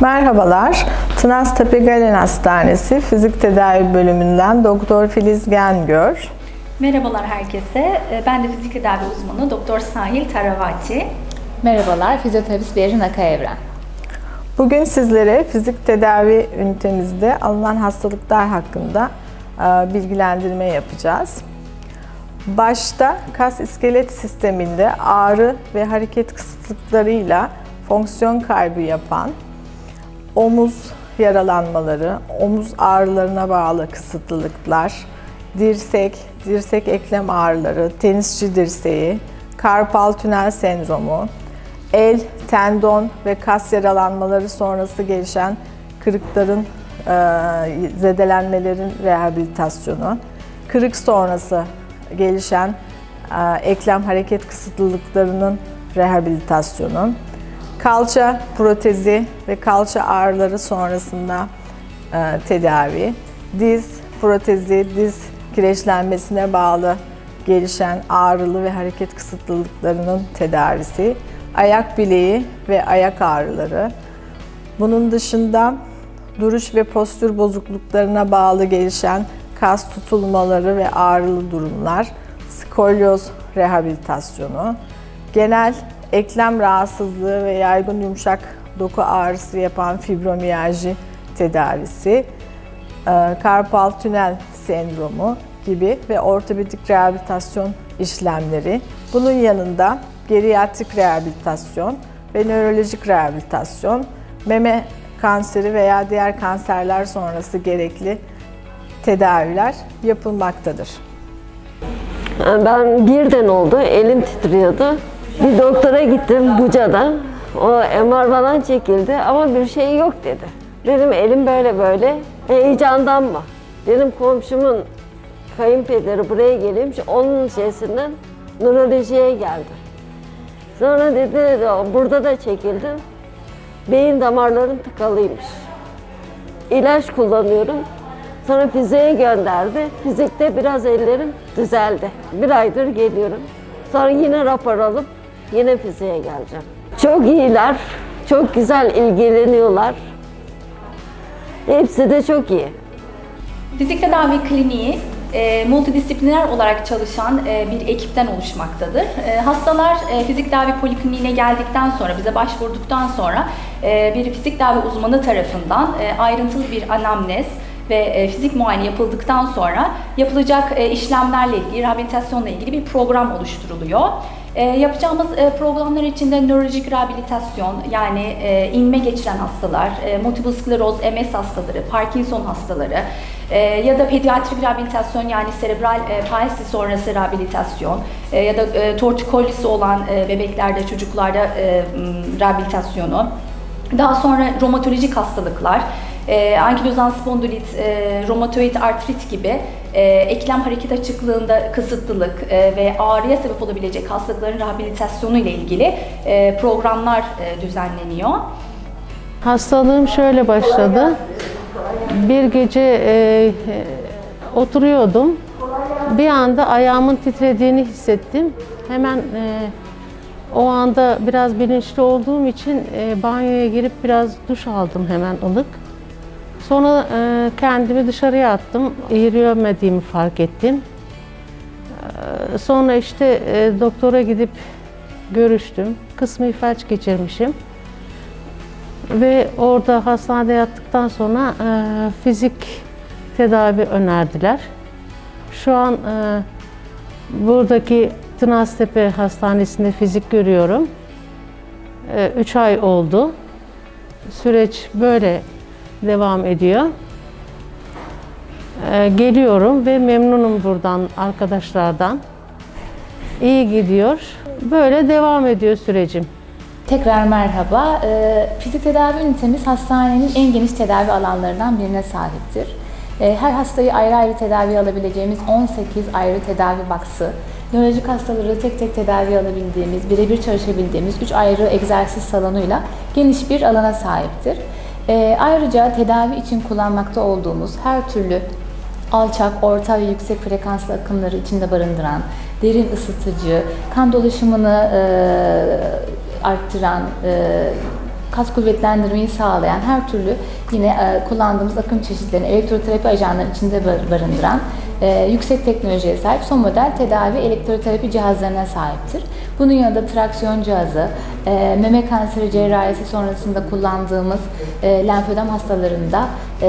Merhabalar, Tınaztepe Galen Hastanesi Fizik Tedavi Bölümünden Doktor Filiz Gengör. Merhabalar herkese. Ben de fizik tedavi uzmanı Doktor Sahil Taravati. Merhabalar, fizyoterapist Berrin Akaevren. Bugün sizlere fizik tedavi ünitemizde alınan hastalıklar hakkında bilgilendirme yapacağız. Başta kas iskelet sisteminde ağrı ve hareket kısıtlıklarıyla fonksiyon kaybı yapan omuz yaralanmaları, omuz ağrılarına bağlı kısıtlılıklar, dirsek eklem ağrıları, tenisçi dirseği, karpal tünel sendromu, el, tendon ve kas yaralanmaları sonrası gelişen kırıkların, zedelenmelerin rehabilitasyonu, kırık sonrası gelişen eklem hareket kısıtlılıklarının rehabilitasyonu, kalça protezi ve kalça ağrıları sonrasında tedavi, diz protezi, diz kireçlenmesine bağlı gelişen ağrılı ve hareket kısıtlılıklarının tedavisi, ayak bileği ve ayak ağrıları. Bunun dışında duruş ve postür bozukluklarına bağlı gelişen kas tutulmaları ve ağrılı durumlar, skolyoz rehabilitasyonu, genel eklem rahatsızlığı ve yaygın yumuşak doku ağrısı yapan fibromiyalji tedavisi, karpal tünel sendromu gibi ve ortopedik rehabilitasyon işlemleri. Bunun yanında geriatrik rehabilitasyon ve nörolojik rehabilitasyon, meme kanseri veya diğer kanserler sonrası gerekli tedaviler yapılmaktadır. Ben birden oldu, elim titriyordu. Bir doktora gittim Buca'da. O MR falan çekildi ama bir şey yok dedi. Dedim elim böyle böyle. Heyecandan mı? Benim komşumun kayınpederi buraya geliyormuş. Onun şeysinden nörolojiye geldi. Sonra dedi burada da çekildim. Beyin damarlarım tıkalıymış. İlaç kullanıyorum. Sonra fiziğe gönderdi. Fizikte biraz ellerim düzeldi. Bir aydır geliyorum. Sonra yine rapor alıp yine fiziğe geleceğim. Çok iyiler, çok güzel ilgileniyorlar. Hepsi de çok iyi. Fizik tedavi kliniği multidisipliner olarak çalışan bir ekipten oluşmaktadır. Hastalar fizik tedavi polikliniğine geldikten sonra, bize başvurduktan sonra bir fizik tedavi uzmanı tarafından ayrıntılı bir anamnez ve fizik muayene yapıldıktan sonra yapılacak işlemlerle ilgili, rehabilitasyonla ilgili bir program oluşturuluyor. Yapacağımız programlar içinde nörolojik rehabilitasyon, yani inme geçiren hastalar, multiple skleroz, MS hastaları, Parkinson hastaları ya da pediatrik rehabilitasyon, yani serebral palsi sonrası rehabilitasyon ya da tortikolisi olan bebeklerde, çocuklarda rehabilitasyonu. Daha sonra romatolojik hastalıklar, ankilozan spondilit, romatoid artrit gibi eklem hareket açıklığında kısıtlılık ve ağrıya sebep olabilecek hastalıkların rehabilitasyonu ile ilgili programlar düzenleniyor. Hastalığım şöyle başladı. Bir gece oturuyordum. Bir anda ayağımın titrediğini hissettim. Hemen o anda biraz bilinçli olduğum için banyoya girip biraz duş aldım hemen ılık. Sonra kendimi dışarıya attım. Yürüyemediğimi fark ettim. Sonra işte doktora gidip görüştüm. Kısmi felç geçirmişim. Ve orada hastanede yattıktan sonra fizik tedavi önerdiler. Şu an buradaki Tınaztepe Hastanesi'nde fizik görüyorum. 3 ay oldu. Süreç böyle devam ediyor. Geliyorum ve memnunum buradan, arkadaşlardan. İyi gidiyor. Böyle devam ediyor sürecim. Tekrar merhaba. Fizik tedavi ünitemiz hastanenin en geniş tedavi alanlarından birine sahiptir. Her hastayı ayrı ayrı tedavi alabileceğimiz 18 ayrı tedavi baksı, nörolojik hastaları tek tek tedavi alabildiğimiz, birebir çalışabildiğimiz 3 ayrı egzersiz salonuyla geniş bir alana sahiptir. Ayrıca tedavi için kullanmakta olduğumuz her türlü alçak, orta ve yüksek frekanslı akımları içinde barındıran, derin ısıtıcı, kan dolaşımını arttıran, kas kuvvetlendirmeyi sağlayan her türlü yine kullandığımız akım çeşitlerini elektroterapi ajanlarının içinde barındıran yüksek teknolojiye sahip son model tedavi elektroterapi cihazlarına sahiptir. Bunun yanında traksiyon cihazı, meme kanseri cerrahisi sonrasında kullandığımız lenfödem hastalarında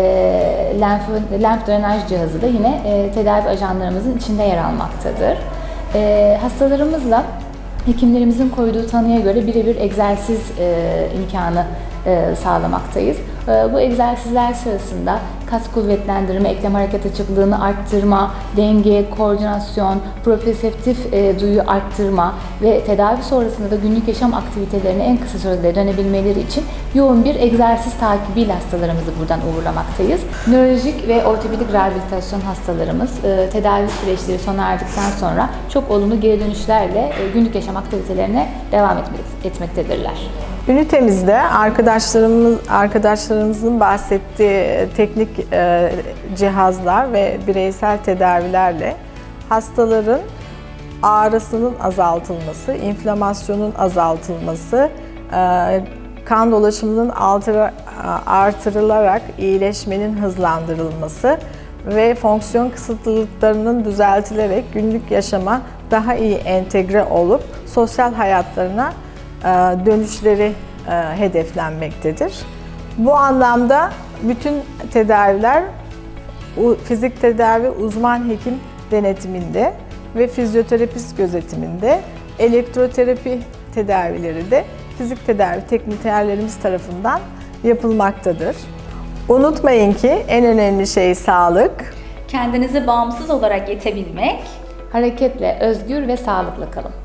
lenf drenaj cihazı da yine tedavi ajanlarımızın içinde yer almaktadır. Hastalarımızla hekimlerimizin koyduğu tanıya göre birebir egzersiz imkanı sağlamaktayız. Bu egzersizler sırasında kas kuvvetlendirme, eklem hareket açıklığını arttırma, denge, koordinasyon, proprioseptif duyu arttırma ve tedavi sonrasında da günlük yaşam aktivitelerine en kısa sürede dönebilmeleri için yoğun bir egzersiz takibiyle hastalarımızı buradan uğurlamaktayız. Nörolojik ve ortopedik rehabilitasyon hastalarımız tedavi süreçleri sona erdikten sonra çok olumlu geri dönüşlerle günlük yaşam aktivitelerine devam etmektedirler. Ünitemizde arkadaşlarımızın bahsettiği teknik cihazlar ve bireysel tedavilerle hastaların ağrısının azaltılması, inflamasyonun azaltılması, kan dolaşımının artırılarak iyileşmenin hızlandırılması ve fonksiyon kısıtlılıklarının düzeltilerek günlük yaşama daha iyi entegre olup sosyal hayatlarına dönüşleri hedeflenmektedir. Bu anlamda bütün tedaviler fizik tedavi uzman hekim denetiminde ve fizyoterapist gözetiminde, elektroterapi tedavileri de fizik tedavi teknikerlerimiz tarafından yapılmaktadır. Unutmayın ki en önemli şey sağlık. Kendinizi bağımsız olarak yetebilmek. Hareketle özgür ve sağlıklı kalın.